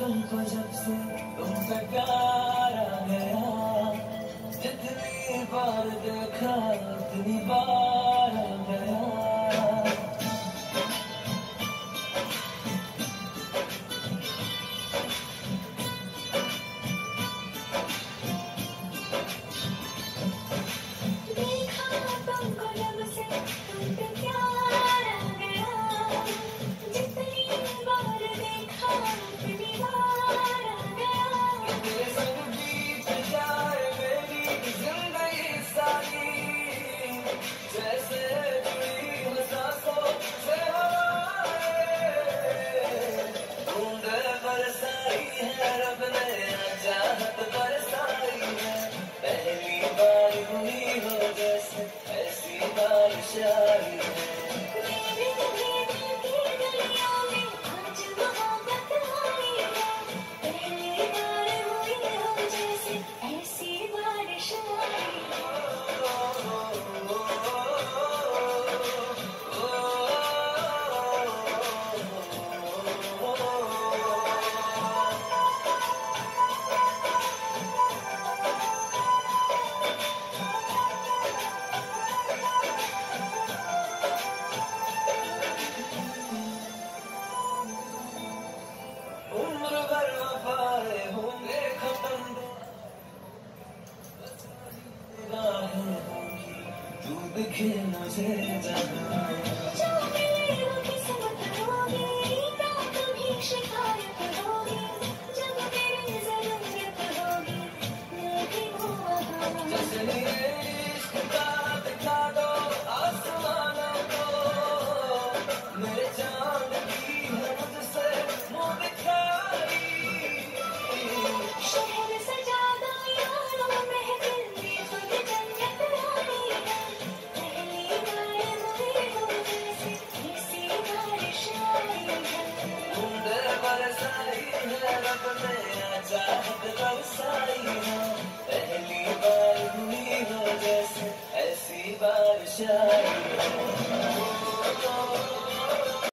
को जब से तुम पे प्यार आ गया, जितनी बार देखा उतनी बार आ गया। दिखे मुझे जो मिले वो किस्मत होगी, ना कभी शिकायत होगी, जब तेरी जरूरत होगी मैं भी हूँ वहाँ। जैसे इश्क का दिखा दो आसमानों को, मेरे चांद की है मुझसे मुँह दिखाई। शहर सजा दो यारों महफिल में खुद जन्नत आई है, पहली बार हुई हो जैसे ऐसी बारिश आई।